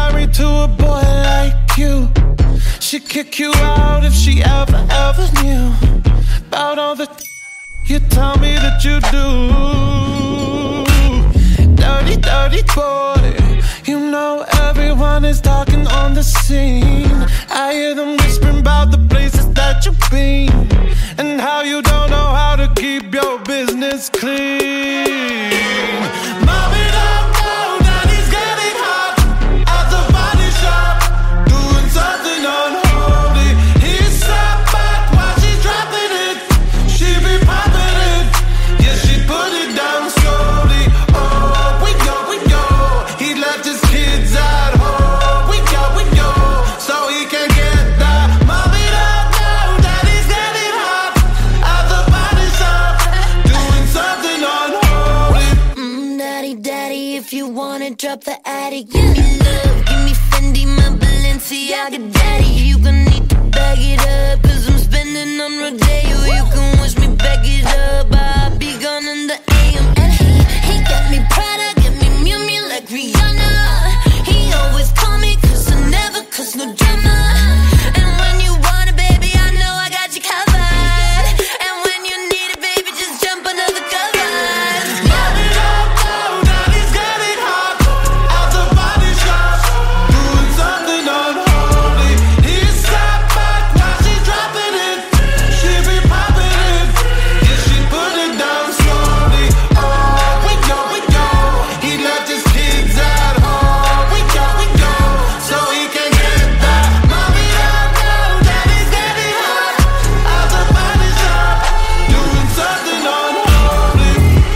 married to a boy like you. She'd kick you out if she ever knew about all the you tell me that you do. Dirty, dirty boy. You know everyone is talking on the scene. I hear them whispering about the places that you've been, and how you don't know how to keep your business clean. Mommy don't know that he's getting hot at the body shop, doing something unholy. He sat back while she's dropping it. She be popping it, yeah, she put it down slowly. Oh, we go, he left his kids at home. We go, so he can get that. Mommy don't know that he's getting hot at the body shop, doing something unholy. Daddy, if you wanna drop the attic, give me love, give me Fendi, my Balenciaga daddy. You gon' need to bag it up, cause I'm spending on Rodeo. You can wish me back it up, I'll be gone in the AM. And he got me Prada, get me Miu Miu like Rihanna. He always call me cause I never cause no drama. And when you want it, baby, I know I got you covered. And when you need it, baby, just jump under the covers. Mommy don't know that he's getting hot at the body shop, doing something unholy. He sat back while she's dropping it. She be popping it, yeah, she put it down slowly. Oh, we go, he left his kids at home. We go, so he can get that. Mommy don't know that he's getting hot at the body shop, doing something unholy.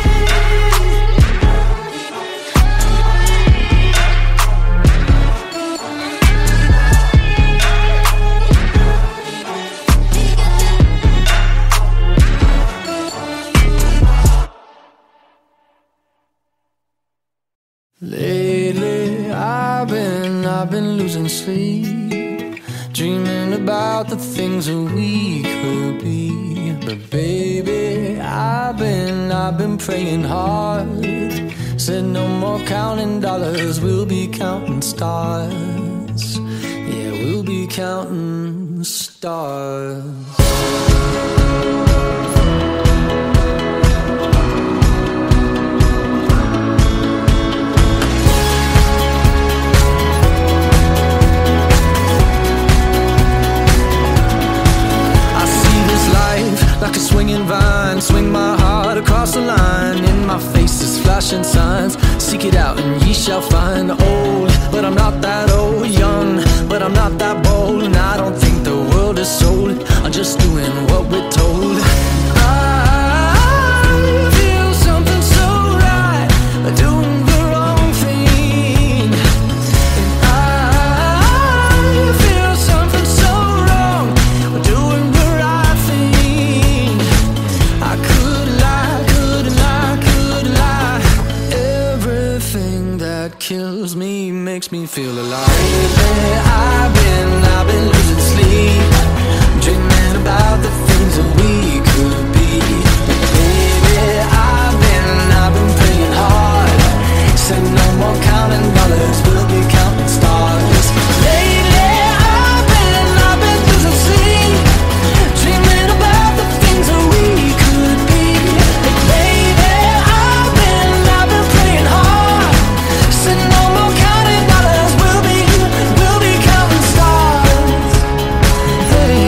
Lately, I've been losing sleep, dreaming about the things that we could be. But baby, I've been praying hard. Said no more counting dollars, we'll be counting stars. Yeah, we'll be counting stars. Like a swinging vine, swing my heart across the line. In my face is flashing signs, seek it out and ye shall find. Old, but I'm not that old. Young, but I'm not that bold. And I don't think the world is sold, I'm just doing what we're told. I feel something so right, doing the wrong thing. And I feel something so wrong, doing the right thing. I could lie. Everything that kills me makes me feel alive. Lately, I've been losing sleep, dreaming about the things that we could be. Baby, I've been praying hard. Said no more counting dollars, we'll be counting stars. Lately, I've been losing sleep, dreaming about the things that we could be. Baby, I've been praying hard. Said no more counting dollars, we'll be counting stars. Hey.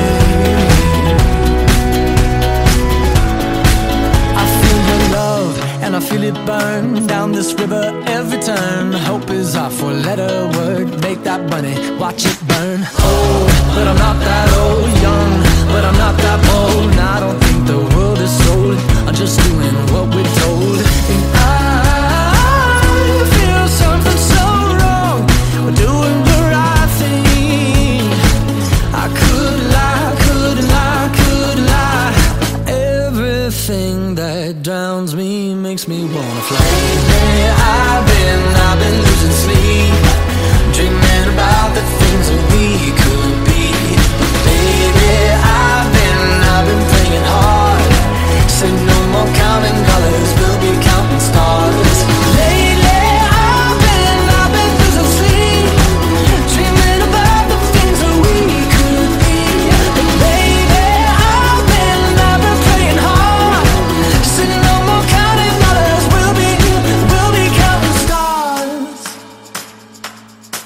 I feel your love and I feel it burn down this river every turn. Hope is our four-letter word, make that money, watch it burn. Old, but I'm not that old. Young, but I'm not that bold. And I don't think the world is sold, I'm just doing what we're told. And I feel something so wrong, we're doing the right thing. I could lie. Everything that drowns me makes me wanna fly. Lately, I've been losing sleep, dreaming about the things that we could be.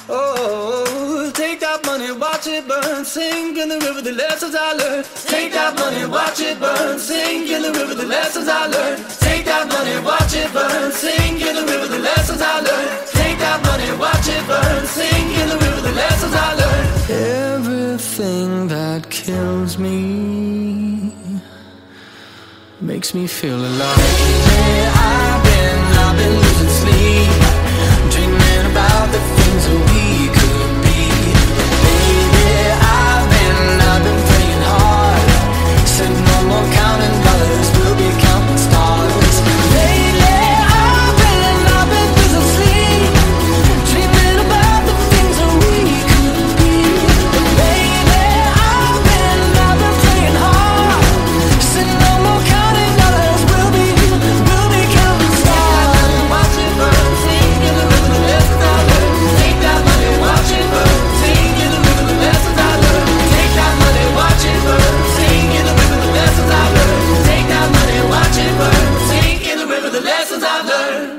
Oh, take that money, watch it burn, sink in the river, the lessons I learned. Take that money, watch it burn, sink in the river, the lessons I learned. Take that money, watch it burn, sink in the river, the lessons I learned. Take that money, watch it burn, sink in the river, the lessons I learned. Everything that kills me makes me feel alive. Yeah, I've been losing sleep, dreaming about the things that we could be. Baby, I've been praying hard, said no more counting dollars, we'll be counting stars. Lately, I've been losing sleep, dreaming about the things that we could be. Baby, I've been praying hard, said no more counting dollars, we'll be counting stars. Watch it burn, sing in the river, the lessons I learned. Take that money, watch it burn, sing in the river, the lessons I learned. Take that money, watch it burn, sing in the river, the lessons I learned. Take that money, watch it burn, sing in the river, the lessons I learned.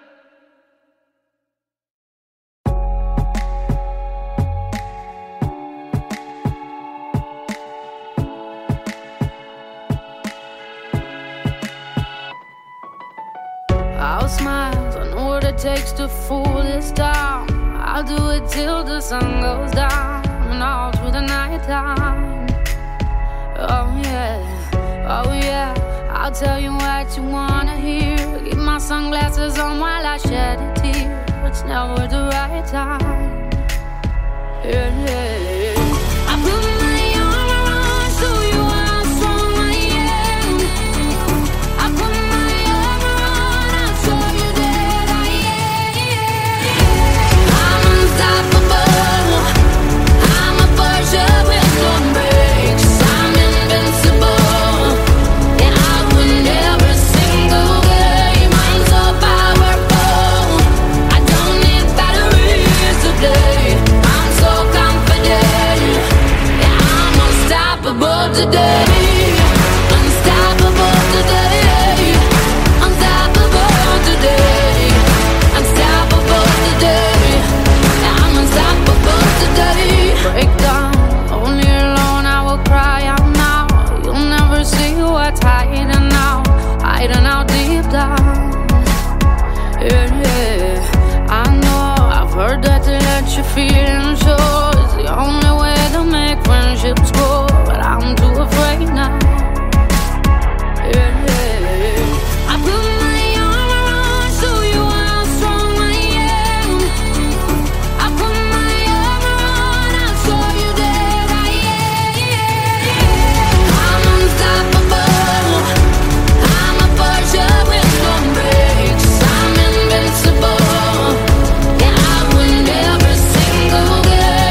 I'll smile, I know what it takes to fool this town. I'll do it till the sun goes down and all through the night time. Oh yeah, I'll tell you what you wanna hear. Keep my sunglasses on while I shed a tear. It's never the right time. Yeah. I put my arm around so you how strong I am. I put my arm around, I'll show you that I am. I'm unstoppable, I'm a Porsche with no brakes. I'm invincible, yeah, I win every single game. I'm so powerful, I don't need batteries to play. I'm so confident, yeah, I'm unstoppable today. Unstoppable today. Unstoppable today. Unstoppable today. Yeah, I'm unstoppable today. Break down, only alone I will cry out now. You'll never see what's hiding out deep down. Yeah, I know, I've heard that to let your feelings show is the only way to make friendships grow, but I'm too afraid now. Yeah, I put my arm around so you how strong I am. I put my arm around, I'll show you that I am. I'm unstoppable, I'm a Porsche with no brakes. I'm invincible, yeah, I win every single game.